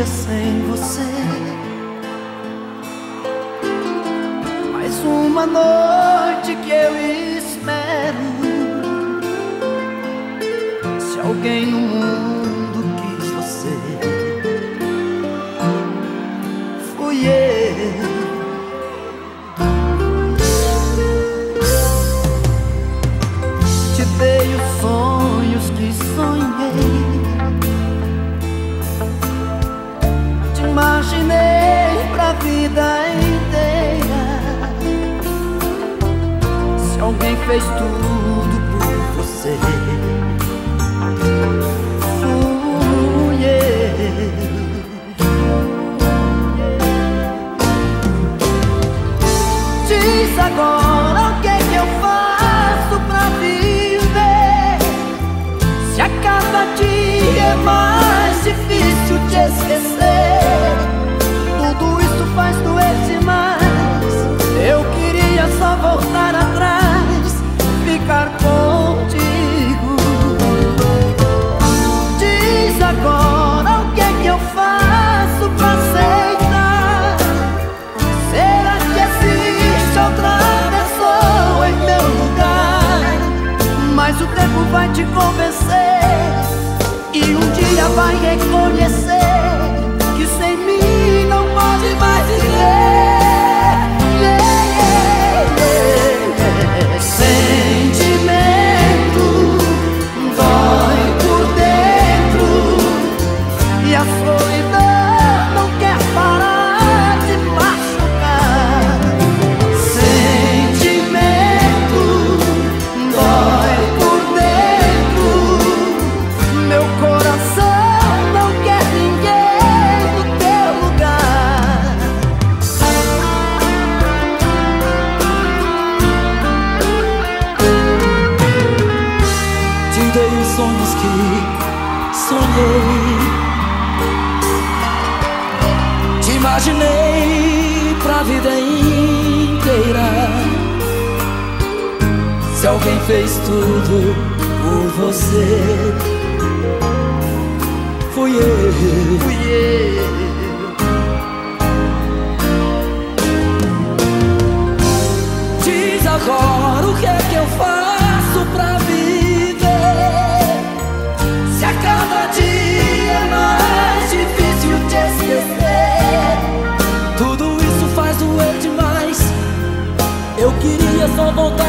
sem você. Mais uma noite que eu espero. Se alguém no mundo quis você, fui eu. Te dei os sonhos que sonhei, te imaginei pra vida inteira. Se alguém fez tudo por você, fui eu. Diz agora o que é que eu faço pra viver, se a cada dia é mais difícil te esquecer. Tudo isso faz doer demais. Eu queria só voltar atrás, ficar contigo. Diz agora o que é que eu faço pra aceitar. Será que existe outra pessoa em meu lugar? Mas o tempo vai te convencer e um dia vai reconhecer que sem mim não pode mais viver. Sentimento dói por dentro e a solidão não quer parar de machucar. Sentimento dói por dentro, meu coração não quer ninguém no teu lugar. Te dei os sonhos que sonhei, te imaginei pra vida inteira. Se alguém fez tudo por você, fui eu. Fui eu. Diz agora o que é que eu faço pra viver, se a cada dia é mais difícil te esquecer. Tudo isso faz doer demais. Eu queria só voltar